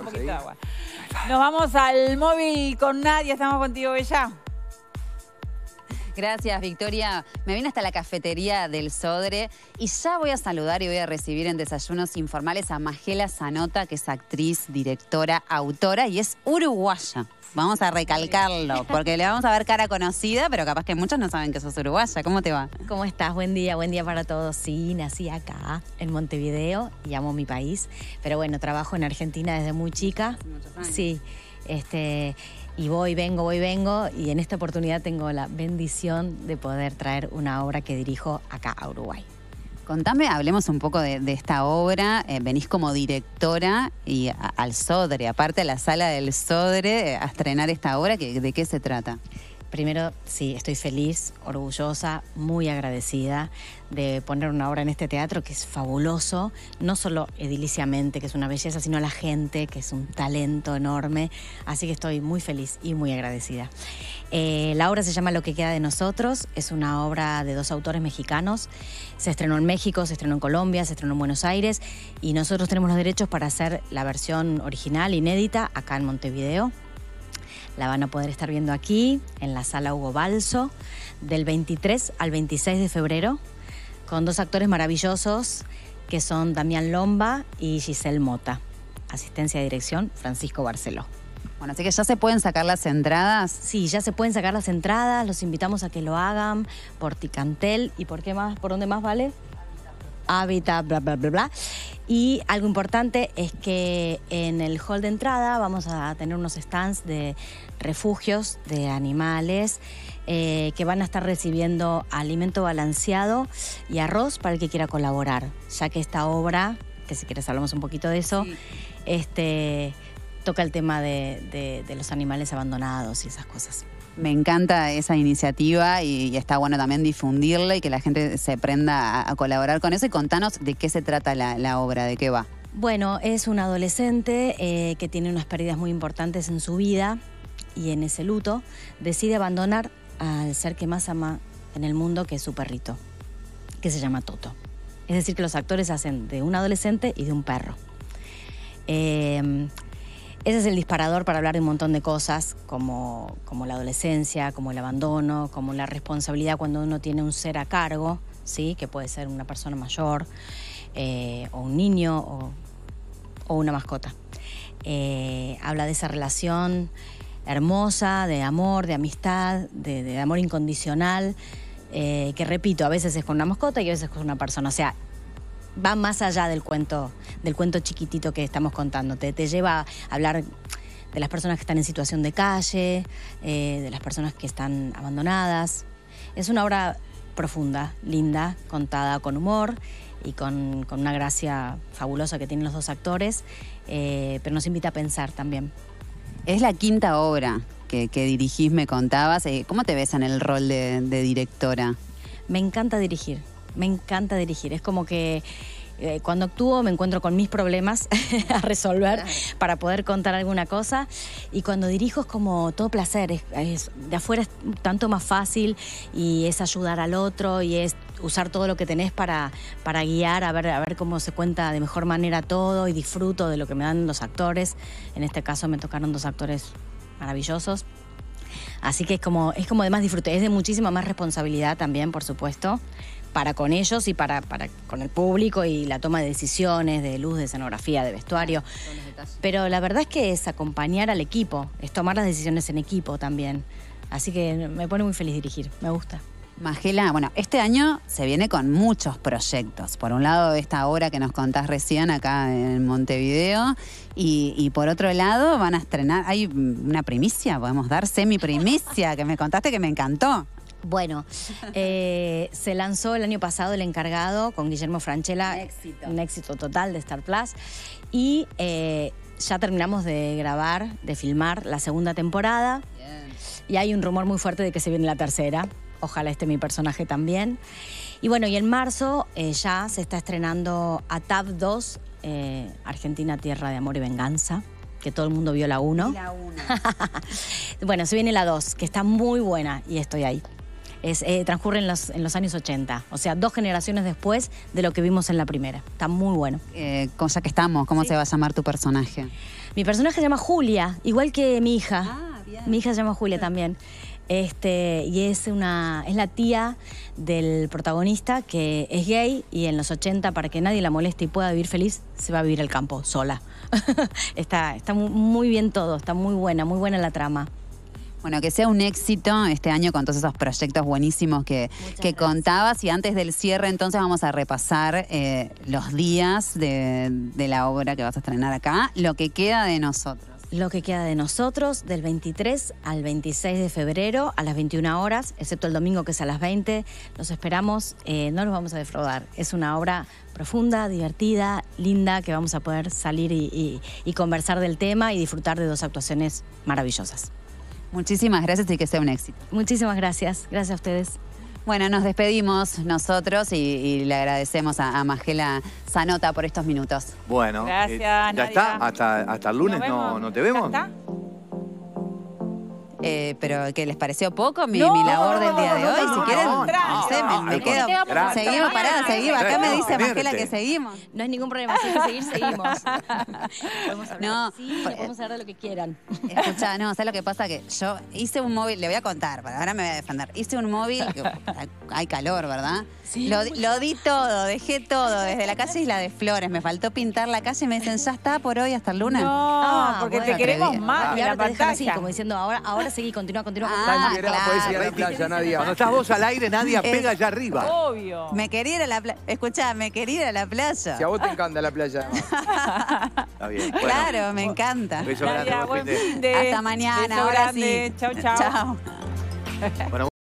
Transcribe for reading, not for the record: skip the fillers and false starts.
un poquito de agua. Nos vamos al móvil con Nadia. Estamos contigo, Bella. Gracias, Victoria. Me vine hasta la cafetería del Sodre y ya voy a saludar y voy a recibir en Desayunos Informales a Majela Zanota, que es actriz, directora, autora y es uruguaya. Vamos a recalcarlo, porque le vamos a ver cara conocida, pero capaz que muchos no saben que sos uruguaya. ¿Cómo te va? ¿Cómo estás? Buen día para todos. Sí, nací acá, en Montevideo, y amo mi país. Pero bueno, trabajo en Argentina desde muy chica. Muchos años. Sí, y voy, vengo, y en esta oportunidad tengo la bendición de poder traer una obra que dirijo acá a Uruguay. Contame, hablemos un poco de esta obra. Venís como directora y al Sodre, aparte a la sala del Sodre, a estrenar esta obra. ¿De qué se trata? Primero, sí, estoy feliz, orgullosa, muy agradecida de poner una obra en este teatro que es fabuloso, no solo ediliciamente, que es una belleza, sino a la gente, que es un talento enorme. Así que estoy muy feliz y muy agradecida. La obra se llama Lo que queda de nosotros, es una obra de 2 autores mexicanos. Se estrenó en México, se estrenó en Colombia, se estrenó en Buenos Aires y nosotros tenemos los derechos para hacer la versión original, inédita, acá en Montevideo. La van a poder estar viendo aquí, en la Sala Hugo Balso, del 23 al 26 de febrero, con 2 actores maravillosos, que son Damián Lomba y Giselle Mota. Asistencia de dirección, Francisco Barceló. Bueno, así que ya se pueden sacar las entradas. Sí, ya se pueden sacar las entradas, los invitamos a que lo hagan por Ticantel. ¿Y por qué más? ¿Por dónde más vale? Hábitat, bla, bla, bla, bla. Y algo importante es que en el hall de entrada vamos a tener unos stands de refugios de animales que van a estar recibiendo alimento balanceado y arroz para el que quiera colaborar, ya que esta obra, que si quieres hablamos un poquito de eso, sí. Toca el tema de los animales abandonados y esas cosas. Me encanta esa iniciativa y está bueno también difundirla y que la gente se prenda a colaborar con eso. Y contanos de qué se trata la obra, de qué va. Bueno, es un adolescente que tiene unas pérdidas muy importantes en su vida y en ese luto decide abandonar al ser que más ama en el mundo, que es su perrito, que se llama Toto. Es decir, que los actores hacen de un adolescente y de un perro. Ese es el disparador para hablar de un montón de cosas, como la adolescencia, como el abandono, como la responsabilidad cuando uno tiene un ser a cargo, ¿sí? Que puede ser una persona mayor, o un niño, o una mascota. Habla de esa relación hermosa, de amor, de amistad, de amor incondicional, que repito, a veces es con una mascota y a veces con una persona. O sea, va más allá del cuento chiquitito que estamos contando. Te lleva a hablar de las personas que están en situación de calle, de las personas que están abandonadas. Es una obra profunda, linda, contada con humor y con una gracia fabulosa que tienen los 2 actores, pero nos invita a pensar también. Es la 5ª obra que dirigís, me contabas. ¿Cómo te ves en el rol de directora? Me encanta dirigir. Es como que cuando actúo me encuentro con mis problemas a resolver para poder contar alguna cosa, y cuando dirijo es como todo placer, de afuera es tanto más fácil y es ayudar al otro y es usar todo lo que tenés para guiar, a ver cómo se cuenta de mejor manera todo, y disfruto de lo que me dan los actores. En este caso me tocaron 2 actores maravillosos. Así que es como de más disfrute, es de muchísima más responsabilidad también, por supuesto, para con ellos y para con el público y la toma de decisiones, de luz, de escenografía, de vestuario. Pero la verdad es que es acompañar al equipo, es tomar las decisiones en equipo también. Así que me pone muy feliz dirigir, me gusta. Majela, bueno, este año se viene con muchos proyectos. Por un lado, esta obra que nos contás recién acá en Montevideo, y por otro lado van a estrenar, hay una primicia, podemos dar semi-primicia, que me contaste que me encantó. Bueno, se lanzó el año pasado El Encargado con Guillermo Francella. Un éxito total de Star Plus. Y ya terminamos de grabar, de filmar la 2ª temporada. Bien. Y hay un rumor muy fuerte de que se viene la 3ª. Ojalá esté mi personaje también. Y bueno, y en marzo ya se está estrenando ATAP 2, Argentina, Tierra de Amor y Venganza, que todo el mundo vio la 1. La 1. Bueno, se viene la 2, que está muy buena y estoy ahí. Transcurre en los años 80. O sea, 2 generaciones después de lo que vimos en la primera. Está muy bueno. Ya que estamos, ¿cómo se va a llamar tu personaje? Mi personaje se llama Julia, igual que mi hija. Bien. Mi hija se llama Julia también. Y es la tía del protagonista que es gay y en los 80, para que nadie la moleste y pueda vivir feliz, se va a vivir al campo sola. Está muy bien todo, está muy buena la trama. Bueno, que sea un éxito este año con todos esos proyectos buenísimos que contabas. Y antes del cierre, entonces, vamos a repasar los días de la obra que vas a estrenar acá, lo que queda de nosotros. Lo que queda de nosotros, del 23 al 26 de febrero a las 21 horas, excepto el domingo que es a las 20. Los esperamos, no los vamos a defraudar. Es una obra profunda, divertida, linda, que vamos a poder salir y conversar del tema y disfrutar de 2 actuaciones maravillosas. Muchísimas gracias y que sea un éxito. Muchísimas gracias. Gracias a ustedes. Bueno, nos despedimos nosotros y le agradecemos a Majela Zanota por estos minutos. Bueno, gracias, ¿ya Nadia. está? ¿Hasta el lunes no te vemos? ¿Ya está? Pero ¿qué les pareció poco mi labor del día de hoy? Si quieren, no sé, me quedo. Seguimos, parada, seguimos. Acá me dice Majela que seguimos. No hay ningún problema, si hay que seguir, seguimos. Podemos hablar No, podemos hablar de lo que quieran. Escuchá, no, ¿sabes lo que pasa? Que yo hice un móvil, le voy a contar, ahora me voy a defender. Hice un móvil, hay calor, ¿verdad? Sí, lo di todo, dejé todo, desde la calle Isla de Flores. Me faltó pintar la calle y me dicen, ¿ya está por hoy hasta el lunes? No, porque bueno, te queremos atreví. más Y en la ahora te dejan así, pantalla. como diciendo, ahora seguí, continúa. Claro. Ir a la playa, Nadia. Cuando estás vos al aire, Nadia pega allá arriba. Obvio. Me quería ir a la playa. Escuchá, me quería ir a la playa. Si a vos te encanta la playa, además. Está bien. Bueno, Claro, me encanta. beso grande, Nadia, buen buen fin de- fin de. Hasta mañana, Beso ahora grande. sí. Chau, chau. Chao. Bueno,